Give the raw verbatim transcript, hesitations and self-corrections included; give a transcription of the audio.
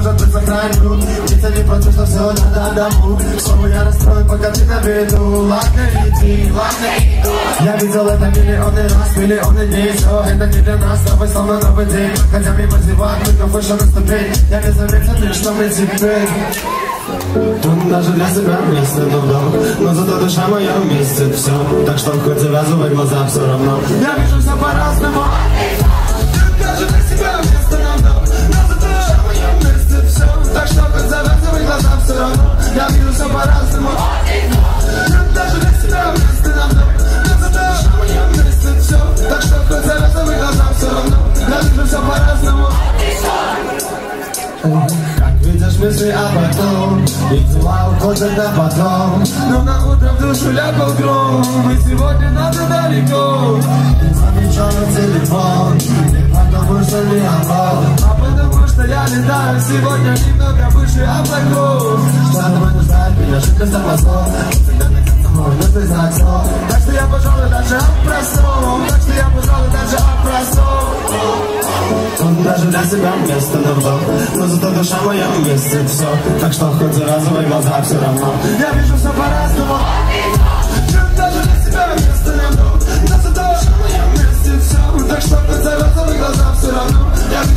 может быть, сохраню. Ведь они против, что все надо одному. Слово я расстроен, пока ты на виду. Ладно, иди, ладно, иду. Я видел это миллионы раз, миллионы дней. Все это не для нас, новый словно новый день. Хотя мимо зевак, только выше наступить. Я не заметил, что мы теперь. Тут даже для себя место давно, но зато душа моя вместе все. Так что хоть завязывай глаза, все равно я вижу все по-разному. Тут даже для себя место давно, но зато душа моя вместе все. Так что хоть завязывай глаза, все равно я вижу все по-разному. Тут даже для себя место давно, но зато душа моя вместе все. Так что хоть завязывай глаза, все равно я вижу все по-разному. Видишь мысли, а потом и дела уходят на потом. Но на утро в душу ляпал гром. И сегодня надо далеко. Не замечал на телефон. Не потому что не обал, а потому что я летаю сегодня немного выше облаков. Что думаю, ждать меня жить без тормозов. Всегда на конце мой нужный знак слов. Так что я, пожалуй, даже о простом. Так что я, пожалуй, даже о простом. Тут даже для себя место давно, но зато душа моя вместе все. Так что хоть завязывай глаза, все равно я вижу все по-разному. Тут даже для себя место давно, но зато душа моя вместе все. Так что хоть завязывай глаза, все равно я